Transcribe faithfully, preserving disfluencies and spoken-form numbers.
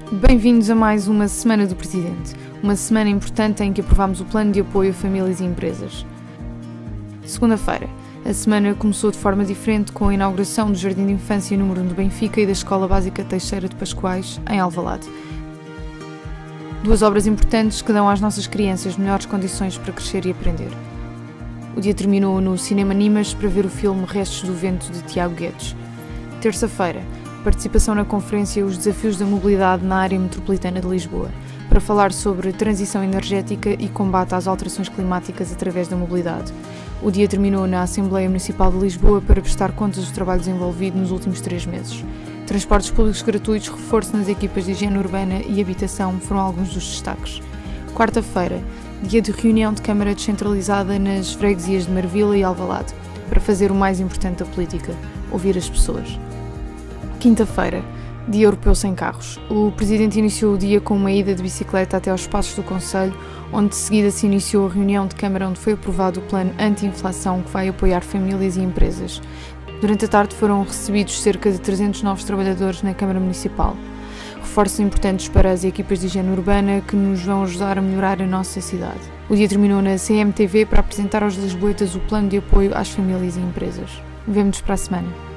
Bem-vindos a mais uma Semana do Presidente, uma semana importante em que aprovámos o Plano de Apoio a Famílias e Empresas. Segunda-feira, a semana começou de forma diferente com a inauguração do Jardim de Infância número um do Benfica e da Escola Básica Teixeira de Pascoais, em Alvalade. Duas obras importantes que dão às nossas crianças melhores condições para crescer e aprender. O dia terminou no Cinema Nimas para ver o filme Restos do Vento de Tiago Guedes. Terça-feira, participação na conferência Os Desafios da Mobilidade na Área Metropolitana de Lisboa, para falar sobre transição energética e combate às alterações climáticas através da mobilidade. O dia terminou na Assembleia Municipal de Lisboa para prestar contas do trabalho desenvolvido nos últimos três meses. Transportes públicos gratuitos, reforço nas equipas de higiene urbana e habitação foram alguns dos destaques. Quarta-feira, dia de reunião de Câmara descentralizada nas freguesias de Marvila e Alvalade, para fazer o mais importante da política, ouvir as pessoas. Quinta-feira, Dia Europeu Sem Carros. O Presidente iniciou o dia com uma ida de bicicleta até aos espaços do Conselho, onde de seguida se iniciou a reunião de Câmara onde foi aprovado o plano anti-inflação que vai apoiar famílias e empresas. Durante a tarde foram recebidos cerca de trezentos novos trabalhadores na Câmara Municipal. Reforços importantes para as equipas de higiene urbana que nos vão ajudar a melhorar a nossa cidade. O dia terminou na C M T V para apresentar aos lisboetas o plano de apoio às famílias e empresas. Vemo-nos para a semana.